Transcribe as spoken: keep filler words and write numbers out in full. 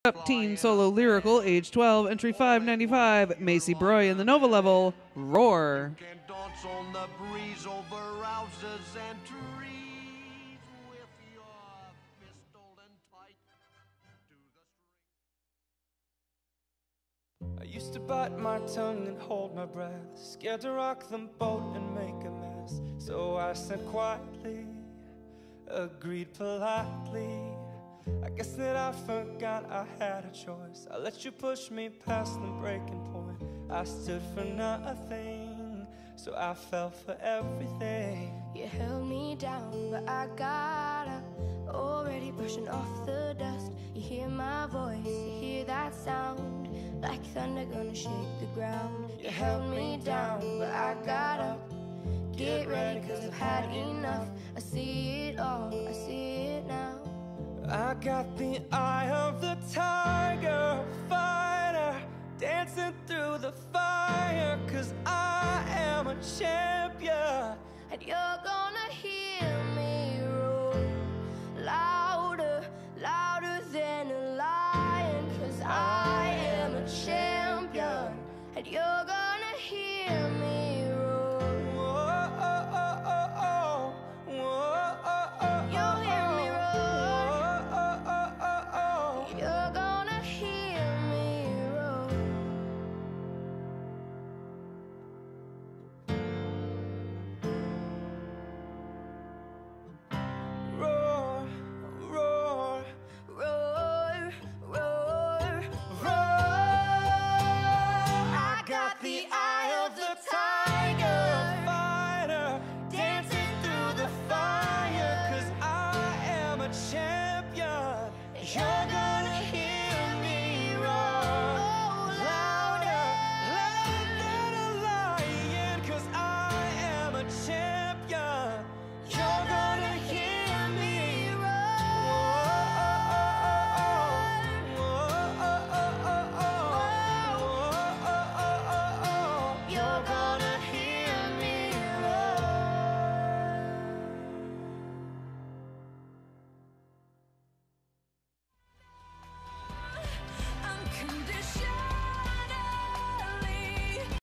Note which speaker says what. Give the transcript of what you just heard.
Speaker 1: Up teen solo lyrical, age twelve, entry five ninety-five, Macy Broy in the Nova level, Roar.
Speaker 2: I used to bite my tongue and hold my breath, scared to rock the boat and make a mess. So I said quietly, agreed politely. I guess that I forgot I had a choice. I let you push me past the breaking point. I stood for nothing, so I fell for everything.
Speaker 3: You held me down, but I got up, already brushing off the dust. You hear my voice, you hear that sound, like thunder gonna shake the ground. You held me down, but I got up. Get ready, cause I've had enough. I see it all, I see it now.
Speaker 2: I got the eye of the tiger.